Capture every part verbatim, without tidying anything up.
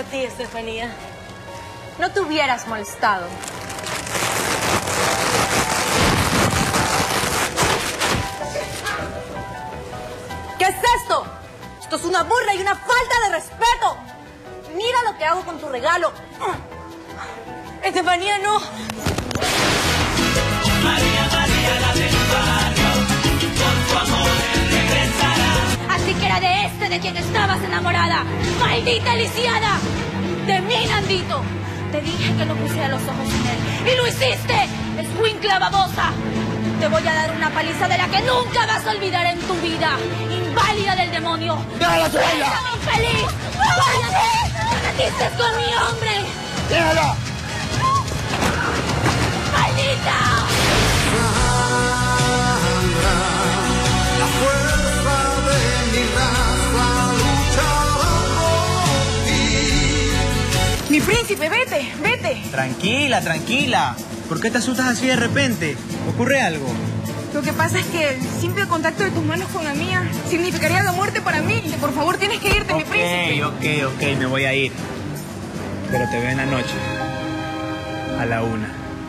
para ti, Estefanía. No te hubieras molestado. ¿Qué es esto? Esto es una burla y una falta de respeto. Mira lo que hago con tu regalo. Estefanía, no. María, María, la del barrio, por tu amor él regresará. Así que era de este de quien estabas enamorada. ¡Maldita lisiada! De mí, Nandito. Te dije que no pusiera los ojos en él. ¡Y lo hiciste! ¡Escuincla babosa! Te voy a dar una paliza de la que nunca vas a olvidar en tu vida. ¡Inválida del demonio! ¡Déjala, Soraya! ¡Infeliz! ¡Váyate! ¡Te metiste con mi hombre! ¡Déjala! ¡Maldita! Sandra, la fuerza de mi raza luchará por ti. Mi príncipe, vete, vete. Tranquila, tranquila. ¿Por qué te asustas así de repente? ¿Ocurre algo? Lo que pasa es que el simple contacto de tus manos con la mía significaría la muerte para mí. Por favor, tienes que irte, mi príncipe. Ok, ok, ok, me voy a ir. Pero te veo en la noche. A la una.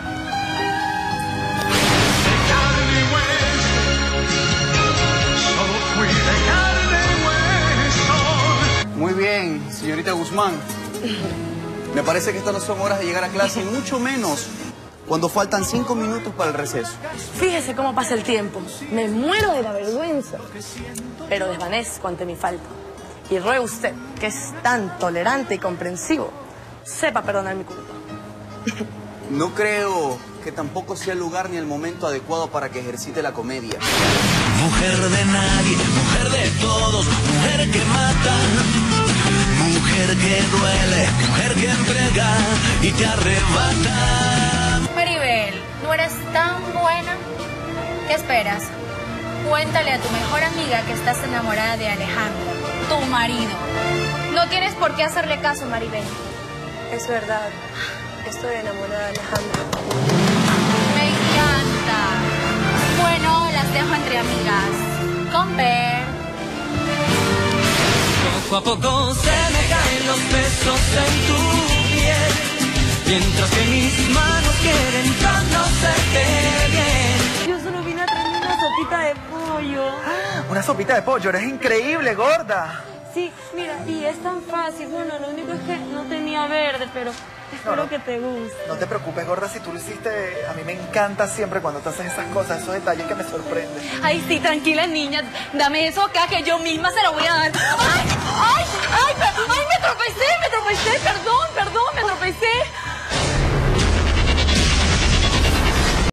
Muy bien, señorita Guzmán. Me parece que estas no son horas de llegar a clase, y mucho menos cuando faltan cinco minutos para el receso. Fíjese cómo pasa el tiempo. Me muero de la vergüenza. Pero desvanezco ante mi falta. Y ruego usted, que es tan tolerante y comprensivo, sepa perdonar mi culpa. No creo que tampoco sea el lugar ni el momento adecuado para que ejercite la comedia. Mujer de nadie, mujer de todos, mujer que mata, mujer que duele, mujer que entrega y te arrebata. Maribel, ¿no eres tan buena? ¿Qué esperas? Cuéntale a tu mejor amiga que estás enamorada de Alejandro, tu marido. No tienes por qué hacerle caso, Maribel. Es verdad. Estoy enamorada de Alejandro. Me encanta. Bueno, las dejo entre amigas. Con ver. Poco a poco se me caen los besos en tu piel, mientras que mis manos quieren conocerte bien. Yo solo vine a traerme una sopita de pollo. Una sopita de pollo, eres increíble, gorda. Sí, mira, y es tan fácil. Bueno, lo único es que no tenía verde, pero espero No, no. que te guste. No te preocupes, gorda, si tú lo hiciste. A mí me encanta siempre cuando te haces esas cosas, esos detalles que me sorprenden. Ay, sí, tranquila, niña. Dame eso acá que yo misma se lo voy a dar. ¡Ay!